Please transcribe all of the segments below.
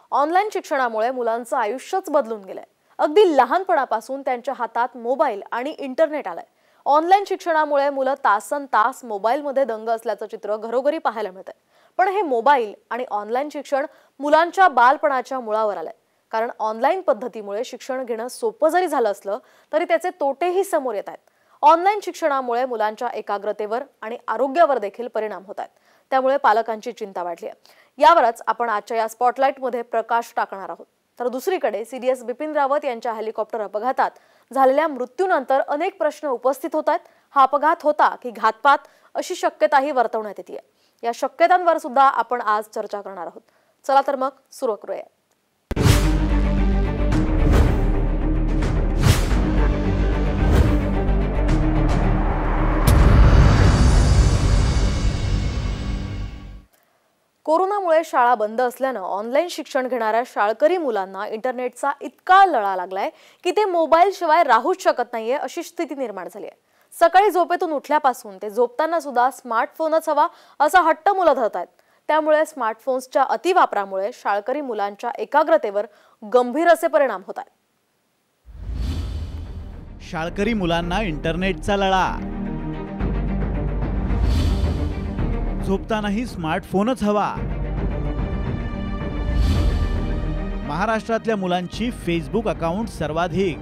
Online शिक्षणामुळे मुलांचं आयुष्यच बदलून गेलंय। अगदी लहानपणापासून त्यांच्या हातात मोबाईल आणि इंटरनेट आलंय। ऑनलाईन शिक्षणामुळे मुलं तासनतास मोबाईलमध्ये दंग असल्याचं चित्र घरोघरी पाहायला मिळतंय। पण हे मोबाईल आणि ऑनलाईन शिक्षण मुलांच्या बालपणाच्या मुळावर आलंय। कारण ऑनलाईन पद्धतीमुळे शिक्षण घेणं सोपं जरी झालं असलं तरी त्याचे तोटेही समोर येत आहेत। ऑनलाईन शिक्षणामुळे मुलांच्या एकाग्रतेवर आणि आरोग्यावर देखील परिणाम होत आहेत। त्यामुळे पालकांची चिंता वाढली आहे। यावरच आपण आजच्या या स्पॉटलाइटमध्ये प्रकाश टाकणार आहोत। तर दुसरीकडे सीडीएस बिपिन रावत यांच्या हेलिकॉप्टर अपघातात झालेल्या मृत्यूनंतर अनेक प्रश्न उपस्थित होत आहेत। हा अपघात होता की घातपात अशी शक्यताही वर्तवण्यात येते। या शक्यतांवर सुद्धा आपण आज चर्चा करणार आहोत। चला तर मग सुरू करूया। कोरोनामुळे शाळा बंद असल्याने ऑनलाईन शिक्षण घेणाऱ्या शाळकरी मुलांना इंटरनेटचा इतका लळा लागलाय की ते मोबाईल शिवाय राहूच शकत नाहीये अशी स्थिती निर्माण झाली आहे। सकाळी झोपेतून उठल्यापासून ते झोपताना सुद्धा स्मार्टफोनच हवा असा हट्ट मुलं धरतात। त्यामुळे स्मार्टफोन्सच्या अतिवापरामुळे शाळकरी मुलांच्या एकाग्रतेवर गंभीर असे परिणाम होत आहेत। शाळकरी मुलांना इंटरनेटचा लळा, झोपतानाही स्मार्टफोनच हवा। महाराष्ट्रातल्या मुलांची फेसबुक अकाउंट सर्वाधिक।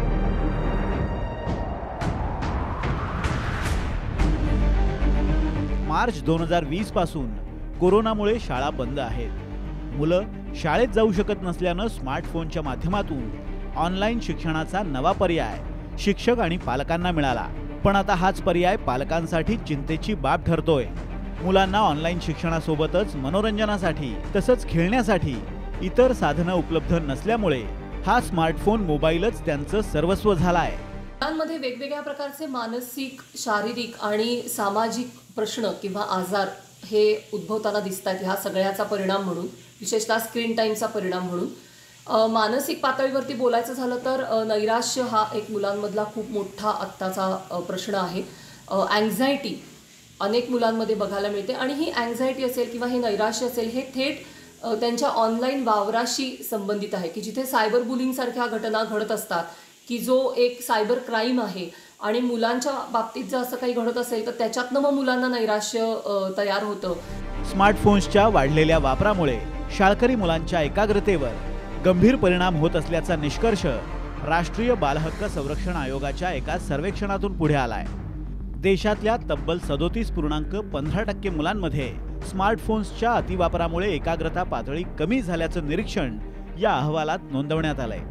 मार्च 2020 पासून कोरोनामुळे शाळा बंद आहेत। मुलं शाळेत जाऊ शकत नसल्यानं स्मार्टफोनच्या माध्यमातून ऑनलाईन शिक्षणाचा नवा पर्याय शिक्षक आणि पालकांना मिळाला। पण आता हाच पर्याय पालकांसाठी चिंतेची बाब ठरतोय। मुलांना ऑनलाईन शिक्षणासोबतच मनोरंजनासाठी तसंच खेळण्यासाठी इतर साधनं उपलब्ध नसल्यामुळे हा स्मार्टफोन मोबाईलच त्यांचं सर्वस्व झालाय। मुलांमध्ये वेगवेगळ्या प्रकारचे मानसिक, शारीरिक आणि सामाजिक प्रश्न किंवा आजार हे उद्भवताना दिसतात। ह्या सगळ्याचा परिणाम म्हणून, विशेषतः स्क्रीन टाईमचा परिणाम म्हणून मानसिक पातळीवरती बोलायचं झालं तर नैराश्य हा एक मुलांमधला खूप मोठा आत्ताचा प्रश्न आहे। अँक्झायटी अनेक मुलांमध्ये बघायला मिळते आणि ही अँक्झायटी असेल किंवा हे नैराश्य असेल हे थेट त्यांच्या ऑनलाईन वावराशी संबंधित आहे की जिथे सायबर बुलिंग सारख्या घटना घडत असतात की जो एक सायबर क्राईम आहे आणि मुलांच्या बाबतीत जर असं काही घडत असेल तर त्याच्यातनं मग मुलांना नैराश्य तयार होतं। स्मार्टफोन्सच्या वाढलेल्या वापरामुळे शाळकरी मुलांच्या एकाग्रतेवर गंभीर परिणाम होत असल्याचा निष्कर्ष राष्ट्रीय बालहक्क संरक्षण आयोगाच्या एका सर्वेक्षणातून पुढे आलाय। देशातल्या तब्बल 37.15% मुलांमध्ये स्मार्टफोन्सच्या अतिवापरामुळे एकाग्रता पातळी कमी झाल्याचं निरीक्षण या अहवालात नोंदवण्यात आलंय।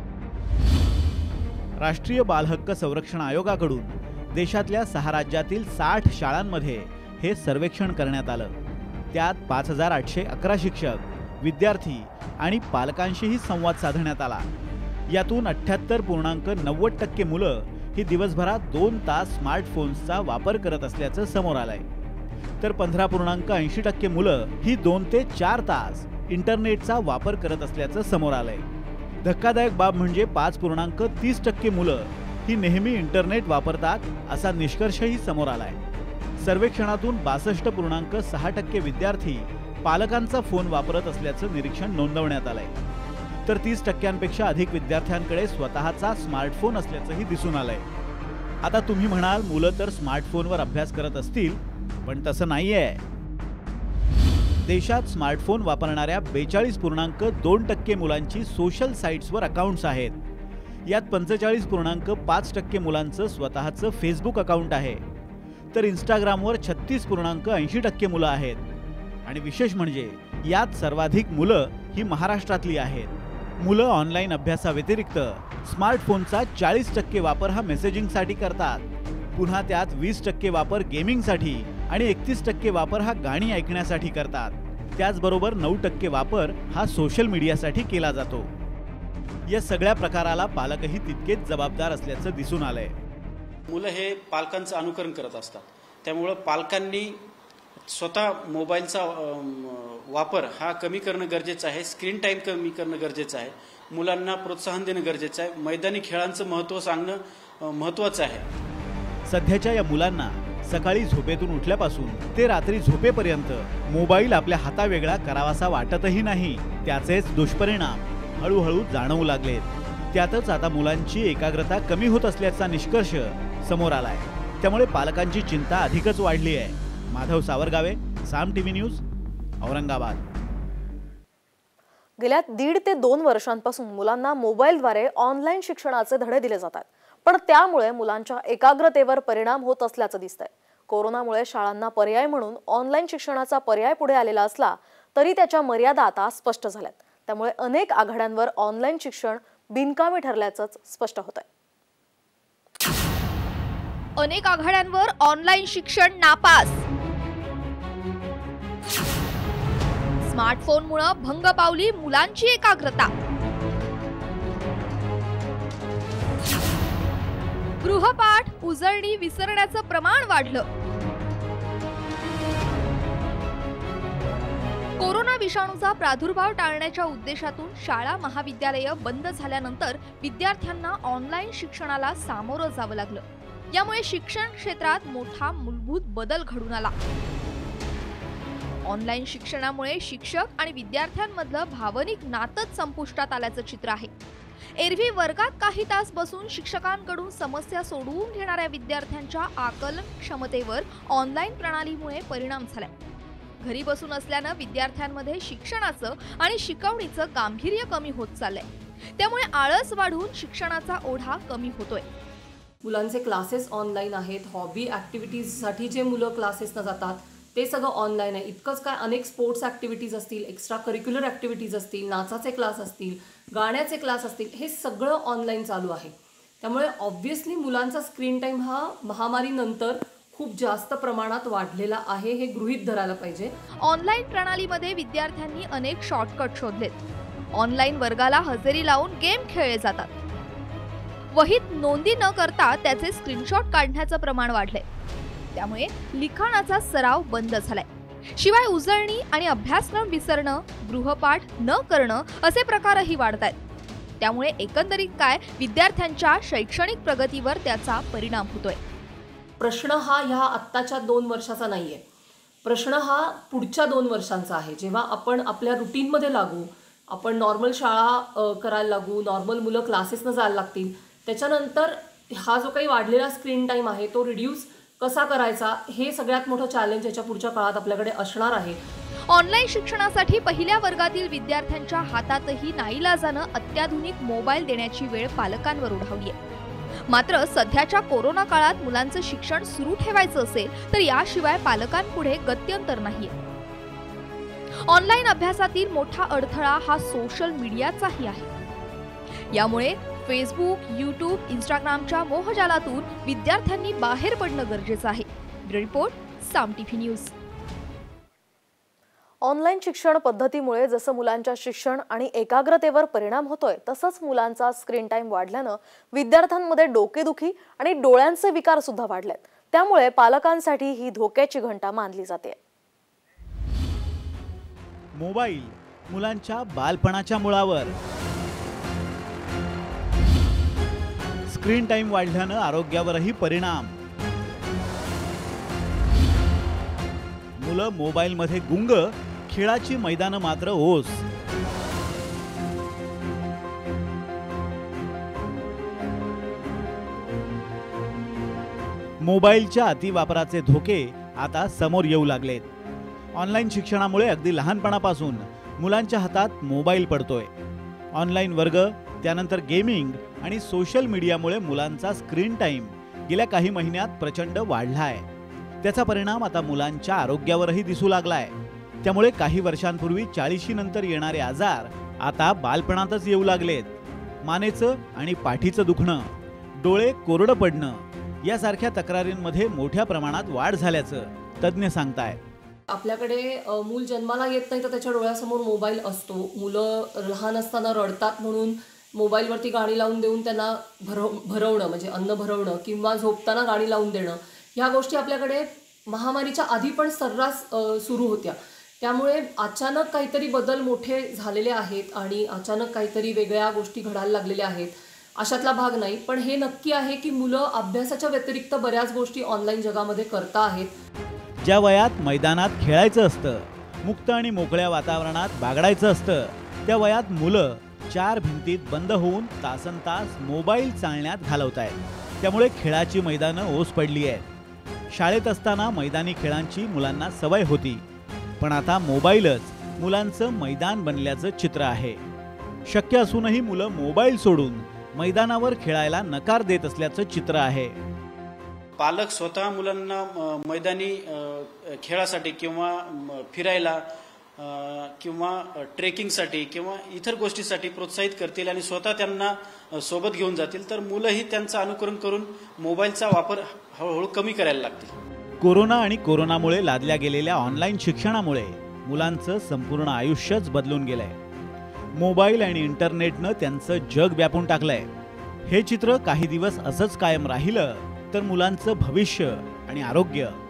राष्ट्रीय बालहक्क संरक्षण आयोगाकडून देशातल्या 6 राज्यातील 60 शाळांमध्ये हे सर्वेक्षण करण्यात आलं। त्यात 5811 शिक्षक, विद्यार्थी आणि पालकांशीही संवाद साधण्यात आला। यातून 78.90% मुलं ही दिवसभरात 2 तास स्मार्टफोन्सचा वापर करत असल्याचं समोर आलंय। तर 15.80% मुलं ही 2 ते 4 तास इंटरनेटचा वापर करत असल्याचं समोर आलंय। धक्कादायक बाब म्हणजे 5.30% मुलं ही नेहमी इंटरनेट वापरतात असा निष्कर्षही समोर आलाय। सर्वेक्षणातून 62.6% विद्यार्थी पालकांचा फोन वापरत असल्याचं निरीक्षण नोंदवण्यात आलंय। तर 30%पेक्षा अधिक विद्यार्थ्यांकडे स्वतःचा स्मार्टफोन असल्याचंही दिसून आलंय। आता तुम्ही म्हणाल मुलं तर स्मार्टफोनवर अभ्यास करत असतील, पण तसं नाहीये। देशात स्मार्टफोन वापरणाऱ्या 42.2% मुलांची सोशल साइट्सवर अकाउंट्स आहेत। यात 45.5% मुलांचं स्वतःचं फेसबुक अकाउंट आहे। तर इंस्टाग्रामवर 36.80% मुलं आहेत। आणि विशेष म्हणजे यात सर्वाधिक मुलं ही महाराष्ट्रातली आहेत। मुलं ऑनलाईन अभ्यासाव्यतिरिक्त स्मार्टफोनचा 40% वापर हा मेसेजिंगसाठी करतात। पुन्हा त्यात 20% वापर गेमिंगसाठी आणि 31% वापर हा गाणी ऐकण्यासाठी करतात। त्याचबरोबर 9% वापर हा सोशल मीडियासाठी केला जातो। या सगळ्या प्रकाराला पालकही तितकेच जबाबदार असल्याचं दिसून आलंय। मुलं हे पालकांचं अनुकरण करत असतात, त्यामुळे पालकांनी स्वतः मोबाईलचा वापर हा कमी करणं गरजेचं आहे। स्क्रीन टाईम कमी करणं गरजेचं आहे। मुलांना प्रोत्साहन देणं गरजेचं आहे। मैदानी खेळांचं महत्त्व सांगणं महत्त्वाचं आहे। सध्याच्या या मुलांना सकाळी झोपेतून उठल्यापासून ते रात्री झोपेपर्यंत मोबाईल आपल्या हातावेगळा करावासा वाटतही नाही. त्याचेच दुष्परिणाम हळूहळू जाणवू लागलेत. त्यातच आता मुलांची एकाग्रता कमी होत असल्याचा निष्कर्ष समोर आलाय. त्यामुळे पालकांची चिंता अधिकच वाढली आहे. Madhav Savargave, Saam TV news, Aurangabad. गेल्या 1.5 ते 2 वर्षांपासून मुलांना मोबाईलद्वारे ऑनलाईन शिक्षणाचे धडे दिले जातात, पण त्यामुळे मुलांच्या एकाग्रतेवर परिणाम होत असल्याचं दिसतंय. कोरोनामुळे शाळांना पर्याय म्हणून ऑनलाईन शिक्षणाचा पर्याय पुढे आलेला असला तरी त्याच्या मर्यादा आता स्पष्ट झाल्यात. त्यामुळे अनेक आघाड्यांवर ऑनलाईन शिक्षण बिनकामी ठरल्याचं स्पष्ट होतंय. अनेक आघाड्यांवर ऑनलाईन शिक्षण नापास. स्मार्टफोनमुळे भंग पावली मुलांची एकाग्रता. गृहपाठ, उजळणी विसरण्याचं प्रमाण वाढलं. कोरोना विषाणूचा प्रादुर्भाव टाळण्याच्या उद्देशातून शाळा महाविद्यालय बंद झाल्यानंतर विद्यार्थ्यांना ऑनलाईन शिक्षणाला सामोरं जावं लागलं. यामुळे शिक्षण क्षेत्रात मोठा मूलभूत बदल घडून आला. ऑनलाईन शिक्षणामुळे शिक्षक आणि विद्यार्थ्यांमधलं भावनिक नातंच संपुष्टात आल्याचं चित्र आहे. एरवी वर्गात काही तास बसून शिक्षकांकडून समस्या सोडवून घेणाऱ्या विद्यार्थ्यांच्या आकलन क्षमतेवर ऑनलाईन प्रणालीमुळे परिणाम झालाय. घरी बसून असल्यानं विद्यार्थ्यांमध्ये शिक्षणाचं आणि शिकवणीचं गांभीर्य कमी होत चाललंय. त्यामुळे आळस वाढून शिक्षणाचा ओढा कमी होतोय. मुलांचे क्लासेस ऑनलाईन आहेत. हॉबी ॲक्टिव्हिटीजसाठी जे मुलं क्लासेसना जातात ते सगळं ऑनलाईन आहे. इतकंच काय, अनेक स्पोर्ट्स ॲक्टिव्हिटीज असतील, एक्स्ट्रा करिक्युलर ॲक्टिव्हिटीज असतील, नाचाचे क्लास असतील, गाण्याचे क्लास असतील, हे सगळं ऑनलाईन चालू आहे. त्यामुळे ऑब्व्हियसली मुलांचा स्क्रीन टाईम हा महामारीनंतर खूप जास्त प्रमाणात वाढलेला आहे, हे गृहीत धरायला पाहिजे. ऑनलाईन प्रणालीमध्ये विद्यार्थ्यांनी अनेक शॉर्टकट शोधलेत. ऑनलाईन वर्गाला हजेरी लावून गेम खेळले जातात. वहीत नोंदी न करता त्याचे स्क्रीनशॉट काढण्याचं प्रमाण वाढलंय. त्यामुळे लिखाणाचा सराव बंद झालाय. शिवाय उजळणी आणि अभ्यासक्रम विसरणं, गृहपाठ न करणं असे प्रकारही वाढतायत. त्यामुळे एकंदरीत काय, विद्यार्थ्यांच्या शैक्षणिक प्रगतीवर त्याचा परिणाम होतोय. प्रश्न हा ह्या आत्ताच्या 2 वर्षाचा नाहीये. प्रश्न हा पुढच्या 2 वर्षांचा आहे. जेव्हा आपण आपल्या रुटीनमध्ये लागू, आपण नॉर्मल शाळा करायला लागू, नॉर्मल मुलं क्लासेसनं जायला लागतील, त्याच्यानंतर हा जो काही वाढलेला स्क्रीन टाईम आहे तो रिड्यूस कसा करायचा, हे सगळ्यात मोठं चॅलेंज याच्या पुढच्या काळात आपल्याकडे असणार आहे. ऑनलाईन शिक्षणासाठी पहिल्या वर्गातील विद्यार्थ्यांच्या हातातही नाईलाजानं अत्याधुनिक मोबाईल देण्याची वेळ पालकांवर ओढावली आहे. मात्र सध्याच्या कोरोना काळात मुलांचं शिक्षण सुरू ठेवायचं असेल तर याशिवाय पालकांपुढे गत्यंतर नाहीये. ऑनलाईन अभ्यासातील मोठा अडथळा हा सोशल मीडियाचाही आहे. यामुळे फेसबुक, यूट्यूब, इंस्टाग्रामच्या मोहजालातून विद्यार्थ्यांनी बाहेर पडणं गरजेचं आहे. Report, Saam TV news. Online शिक्षण पद्धतीमुळे जसं मुलांच्या शिक्षण आणि एकाग्रतेवर परिणाम होतोय, तसंच मुलांचा स्क्रीन टाईम वाढल्यानं विद्यार्थ्यांमध्ये डोकेदुखी आणि डोळ्यांचे विकार सुद्धा वाढलेत. त्यामुळे पालकांसाठी ही धोक्याची घंटा मानली जाते. मोबाईल मुलांच्या बालपणाच्या मुळावर. स्क्रीन टाइम वाढल्यानं आरोग्यावरही परिणाम. मुलं मोबाईलमध्ये गुंग, खेळाची मैदानं मात्र ओस. मोबाईलच्या अतिवापराचे धोके आता समोर येऊ लागलेत. ऑनलाईन शिक्षणामुळे अगदी लहानपणापासून मुलांच्या हातात मोबाईल पडतोय. ऑनलाईन वर्ग, त्यानंतर गेमिंग आणि सोशल मीडियामुळे मुलांचा स्क्रीन टाइम गेल्या काही महिन्यात प्रचंड वाढलाय. त्याचा परिणाम आता मुलांच्या आरोग्यावरही दिसू लागलाय. त्यामुळे काही वर्षांपूर्वी 40 नंतर येणारे आजार आता बालपणातच येऊ लागलेत. मानेचं आणि पाठीचं दुखणं, डोळे कोरडं पडणं यासारख्या तक्रारींमध्ये मोठ्या प्रमाणात वाढ झाल्याचं तज्ज्ञ सांगतायत. आपल्याकडे मूल जन्माला येत नाही तर त्याच्या डोळ्यासमोर मोबाईल असतो. मुलं लहान असताना रडतात म्हणून मोबाईलवरती गाणी लावून देऊन त्यांना भरवणं, म्हणजे अन्न भरवणं किंवा झोपताना गाणी लावून देणं, ह्या गोष्टी आपल्याकडे महामारीच्या आधी पण सर्रास सुरू होत्या. त्यामुळे अचानक काहीतरी बदल मोठे झालेले आहेत आणि अचानक काहीतरी वेगळ्या गोष्टी घडायला लागलेल्या आहेत अशातला भाग नाही, पण हे नक्की आहे की मुलं अभ्यासाच्या व्यतिरिक्त बऱ्याच गोष्टी ऑनलाईन जगामध्ये करता आहेत. ज्या वयात मैदानात खेळायचं असतं, मुक्त आणि मोकळ्या वातावरणात बागडायचं असतं, त्या वयात मुलं 4 भिंतीत बंद होऊन तासनतास मोबाईल चालण्यात घालवतायत. त्यामुळे खेळाची मैदानं ओस पडली आहेत. शाळेत असताना मैदानी खेळांची मुलांना सवय होती, पण आता मोबाईलच मुलांचं मैदान बनल्याचं चित्र आहे. शक्य असूनही मुलं मोबाईल सोडून मैदानावर खेळायला नकार देत असल्याचं चित्र आहे. पालक स्वतः मुलांना मैदानी खेळासाठी किंवा फिरायला किंवा ट्रेकिंगसाठी किंवा इतर गोष्टीसाठी प्रोत्साहित करतील आणि स्वतः त्यांना सोबत घेऊन जातील, तर मुलंही त्यांचं अनुकरण करून मोबाईलचा वापर हळूहळू कमी करायला लागतील. कोरोना आणि कोरोनामुळे लादल्या गेलेल्या ऑनलाईन शिक्षणामुळे मुलांचं संपूर्ण आयुष्यच बदलून गेलंय. मोबाईल आणि इंटरनेटनं त्यांचं जग व्यापून टाकलंय. हे चित्र काही दिवस असंच कायम राहिलं तर मुलांचं भविष्य आणि आरोग्य